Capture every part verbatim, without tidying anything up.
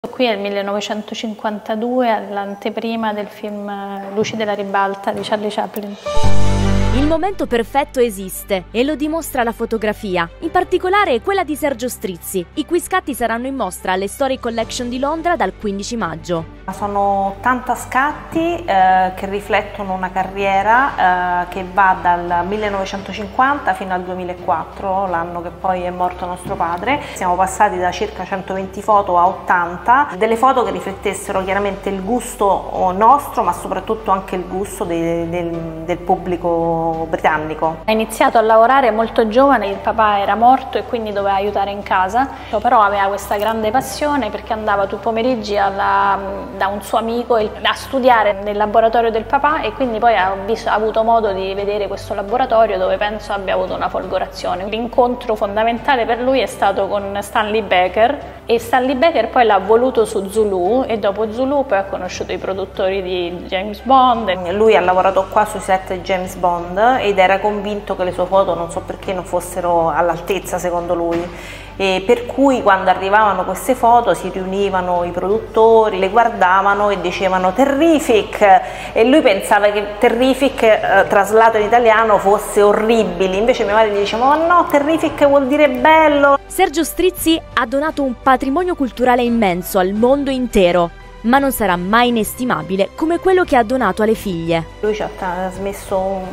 Qui è il millenovecentocinquantadue, all'anteprima del film Luci della ribalta di Charlie Chaplin. Il momento perfetto esiste e lo dimostra la fotografia, in particolare quella di Sergio Strizzi, i cui scatti saranno in mostra alle Story Collection di Londra dal quindici maggio. Sono ottanta scatti eh, che riflettono una carriera eh, che va dal millenovecentocinquanta fino al duemilaquattro, l'anno che poi è morto nostro padre. Siamo passati da circa centoventi foto a ottanta, delle foto che riflettessero chiaramente il gusto nostro, ma soprattutto anche il gusto de, del, del pubblico britannico. Ha iniziato a lavorare molto giovane, il papà era morto e quindi doveva aiutare in casa, però aveva questa grande passione perché andava tutti i pomeriggi alla, da un suo amico a studiare nel laboratorio del papà, e quindi poi ha, visto, ha avuto modo di vedere questo laboratorio dove penso abbia avuto una folgorazione. L'incontro fondamentale per lui è stato con Stanley Baker, e Stanley Baker poi l'ha voluto su Zulu, e dopo Zulu poi ha conosciuto i produttori di James Bond. Lui ha lavorato qua sui set di James Bond ed era convinto che le sue foto non so perché non fossero all'altezza secondo lui, e per cui quando arrivavano queste foto si riunivano i produttori, le guardavano e dicevano terrific, e lui pensava che terrific eh, traslato in italiano fosse orribili, invece mia madre gli diceva ma no, terrific vuol dire bello. Sergio Strizzi ha donato un patrimonio culturale immenso al mondo intero, ma non sarà mai inestimabile come quello che ha donato alle figlie. Lui ci ha trasmesso un,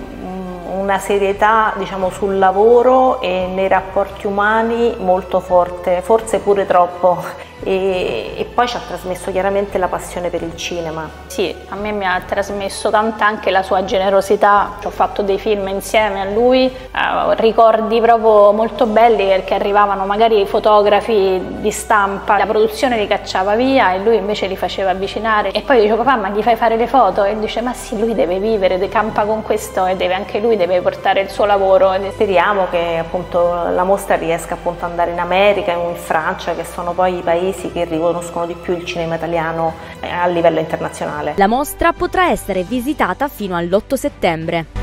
una serietà, diciamo, sul lavoro e nei rapporti umani molto forte, forse pure troppo, e, e poi ci ha trasmesso chiaramente la passione per il cinema. Sì, a me mi ha trasmesso tanta anche la sua generosità. Ho fatto dei film insieme a lui, eh, ricordi proprio molto belli perché arrivavano magari fotografi di stampa, la produzione li cacciava via e lui invece li faceva avvicinare, e poi dicevo papà ma gli fai fare le foto? E lui dice ma sì, lui deve vivere, campa con questo e deve anche lui deve portare il suo lavoro. Speriamo che appunto la mostra riesca appunto ad andare in America e in Francia, che sono poi i paesi che riconoscono di più il cinema italiano a livello internazionale. La mostra potrà essere visitata fino all'otto settembre.